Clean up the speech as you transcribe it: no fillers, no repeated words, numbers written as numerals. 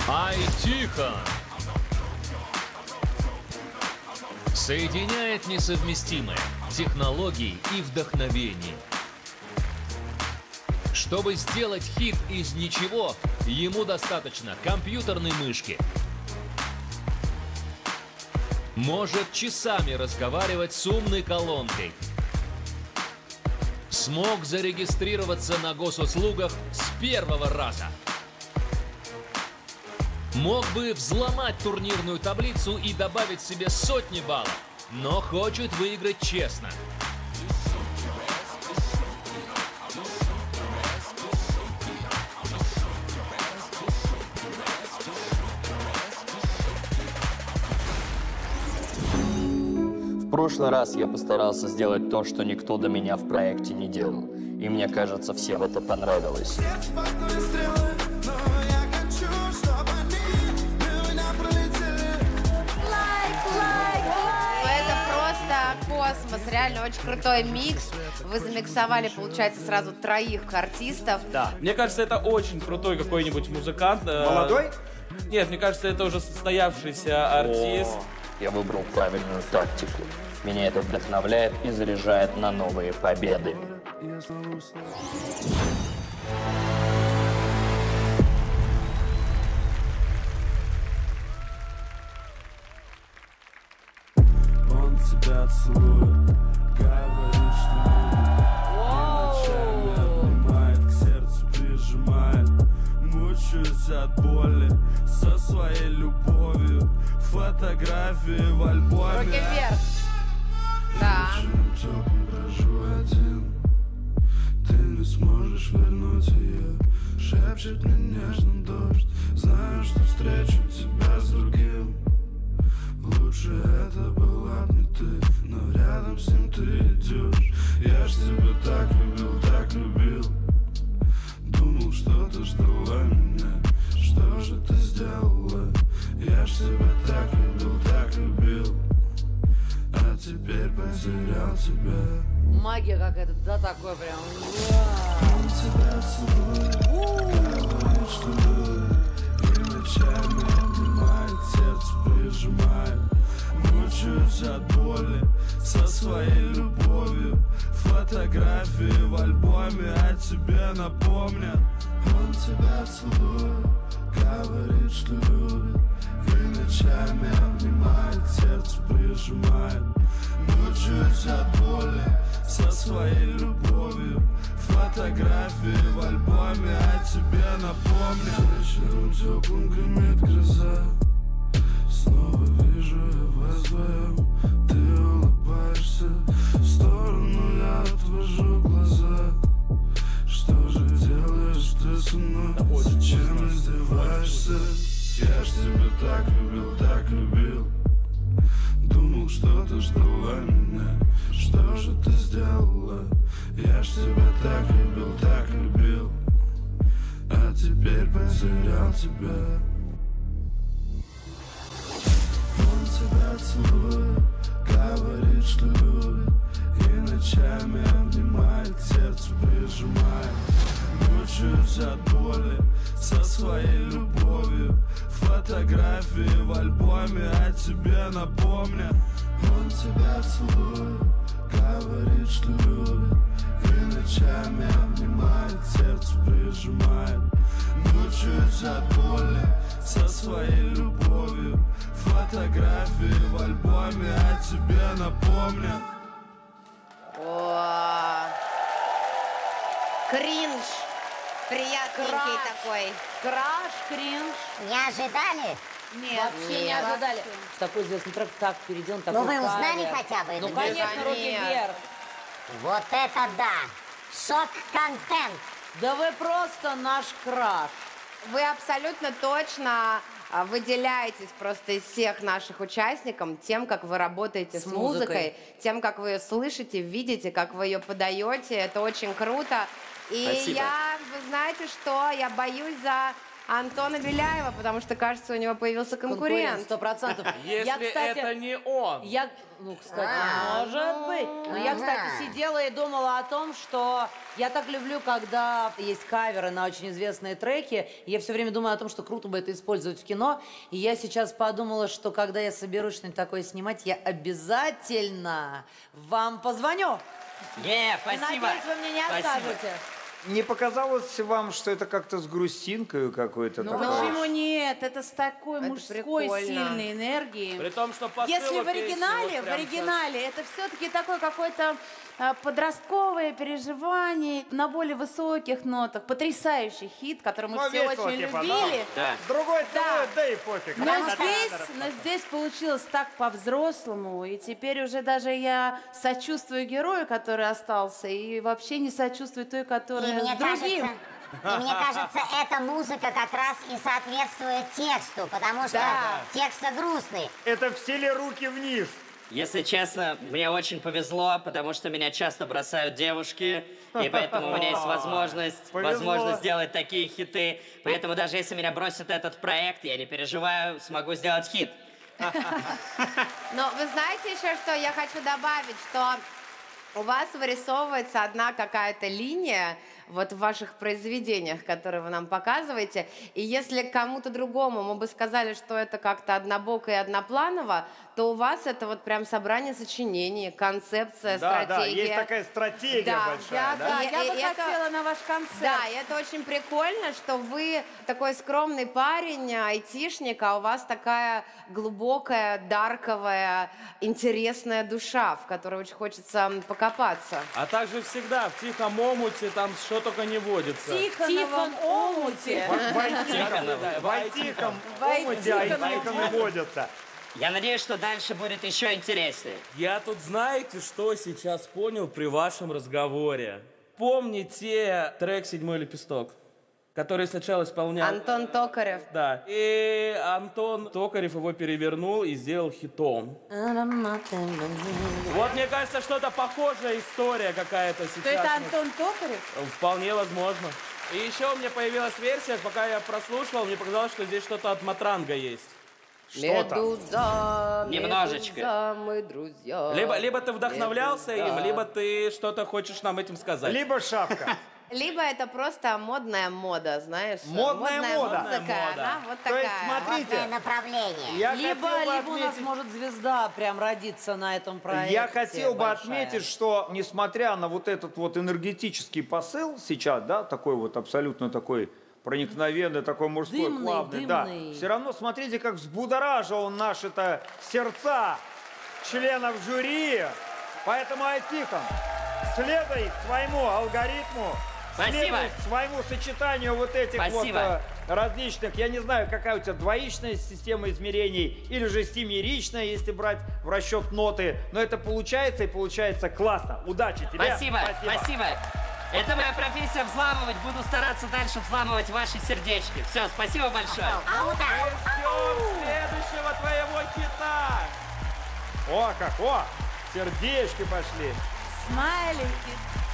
Айтихон соединяет несовместимое – технологии и вдохновение. Чтобы сделать хит из ничего, ему достаточно компьютерной мышки. Может часами разговаривать с умной колонкой. Смог зарегистрироваться на госуслугах с первого раза. Мог бы взломать турнирную таблицу и добавить себе сотни баллов, но хочет выиграть честно. В прошлый раз я постарался сделать то, что никто до меня в проекте не делал. И мне кажется, всем это понравилось. Космос, реально очень крутой микс. Вы замиксовали, получается, сразу троих артистов. Да, мне кажется, это очень крутой какой-нибудь музыкант. Молодой? Нет, мне кажется, это уже состоявшийся артист. Я выбрал правильную тактику. Меня это вдохновляет и заряжает на новые победы. Тебя целует, говорит, что любит, и ночами обнимает, к сердцу прижимает. Мучаюсь от боли со своей любовью, фотографии в альбоме. Руки вверх. Да. Вечером теплым брожу один, ты не сможешь вернуть ее. Шепчет мне нежно дождь, знаю, что встречу тебя с другим. Лучше это была б не ты, но рядом с ним ты идешь. Я ж тебя так любил. Думал, что ты ждала меня. Что же ты сделала? Я ж тебя так любил. А теперь потерял тебя. Магия какая-то, да, такой прям. Он тебя целует, говорит, что любит, и ночами обнимает, к сердцу прижимает. Мучаюсь от боли со своей любовью, фотографии в альбоме о тебе напомнят. Он тебя целует, говорит, что любит, и ночами обнимает, к сердцу прижимает. Мучаюсь от боли со своей любовью, фотографии в альбоме о тебе напомнят. Вечером теплым гремит гроза, снова вижу я вас вдвоем. Ты улыбаешься, в сторону я отвожу глаза. Что же делаешь ты со мной? Зачем издеваешься? Я ж тебя так любил. Думал, что ты ждала меня. Что же ты сделала? Я ж тебя так любил. А теперь потерял тебя. Он тебя целует, говорит, что любит, и ночами обнимает, к сердцу прижимает. Мучаюсь от боли со своей любовью, фотографии в альбоме о тебе напомнят. Он тебя целует, говорит, что любит, и ночами обнимает, к сердцу прижимает. Мучаюсь от боли со своей любовью, фотографии в альбоме о тебе напомнят. О, кринж. Приятненький такой. Краш, кринж. Не ожидали? Нет. Вообще не ожидали. Такой известный трек так перейдем, такой Ну вы кавер. узнали хотя бы? Ну это? конечно, руки вверх. Вот это да! Шок-контент! Да вы просто наш краш. Вы абсолютно точно выделяетесь просто из всех наших участников тем, как вы работаете с музыкой, тем, как вы ее слышите, видите, как вы ее подаете. Это очень круто. И Спасибо. вы знаете что, я боюсь за Антона Беляева, потому что, кажется, у него появился конкурент. 100%. Если это не он. Ну, кстати, может быть. Но я, кстати, сидела и думала о том, что я так люблю, когда есть каверы на очень известные треки. И я все время думаю о том, что круто бы это использовать в кино. И я сейчас подумала, что когда я соберусь что-нибудь такое снимать, я обязательно вам позвоню. Спасибо. И, надеюсь, вы мне не откажете. Не показалось вам, что это как-то с грустинкой какой-то? Ну такой? почему нет? Это с такой Это мужской прикольно. сильной энергией. При том, что посылок Если в есть, оригинале, вот прям это все-таки такое какое-то подростковое переживание на более высоких нотах. Потрясающий хит, который мы Ну, все весело, очень типа, любили. да. Другой Да. целует, да и пофиг. Но здесь получилось так по-взрослому, и теперь уже даже я сочувствую герою, который остался, и вообще не сочувствую той, И которая мне с другим. кажется, эта музыка как раз и соответствует тексту, потому что текст грустный. Это в стиле руки вниз. Если честно, мне очень повезло, потому что меня часто бросают девушки, и поэтому у меня есть возможность сделать такие хиты. Поэтому даже если меня бросит этот проект, я не переживаю, смогу сделать хит. Но вы знаете еще, что я хочу добавить, что у вас вырисовывается одна какая-то линия вот в ваших произведениях, которые вы нам показываете. И если кому-то другому мы бы сказали, что это как-то однобоко и однопланово, то у вас это вот прям собрание сочинений, концепция, стратегия. Да, есть такая стратегия большая. Да, я бы И это- хотела на ваш концерт. Да, и это очень прикольно, что вы такой скромный парень, айтишник, а у вас такая глубокая, дарковая, интересная душа, в которой очень хочется покопаться. А также всегда в тихом омуте там что только не водится. В Тихоновом омуте. В Айтихом омуте айтихом и водятся. Я надеюсь, что дальше будет еще интереснее. Я тут знаете, что сейчас понял при вашем разговоре? Помните трек «Седьмой лепесток», который сначала исполнял... Антон Токарев. Да. И Антон Токарев его перевернул и сделал хитом. Вот, мне кажется, что-то похожая история какая-то сейчас. То это Антон Токарев? Вполне возможно. И еще у меня появилась версия, пока я прослушивал, мне показалось, что здесь что-то от Матранга есть. Медуза, Немножечко. медуза, мы друзья. Либо ты вдохновлялся им, либо ты что-то хочешь нам этим сказать. Либо шапка. Либо это просто модная мода, знаешь. Модная мода. музыка, Модная мода. она вот То есть, такая. смотрите, Разное направление. я Либо хотел бы у нас отметить- может звезда прям родиться на этом проекте. Я хотел бы большая. отметить, что несмотря на вот этот вот энергетический посыл сейчас, да, такой вот абсолютно такой проникновенный, такой мужской, Дымный, плавный, да, дымный. все равно смотрите, как взбудоражил он наши-то сердца членов жюри. Поэтому, Айтихон, следуй своему алгоритму, Спасибо. следуй своему сочетанию вот этих Спасибо. вот различных, я не знаю, какая у тебя двоичная система измерений или же семеричная, если брать в расчет ноты, но это получается и получается классно. Удачи тебе. Спасибо. Это моя профессия взламывать. Буду стараться дальше взламывать ваши сердечки. Все, спасибо большое. Ждем следующего твоего хита. О, как, о, сердечки пошли. Смайлики.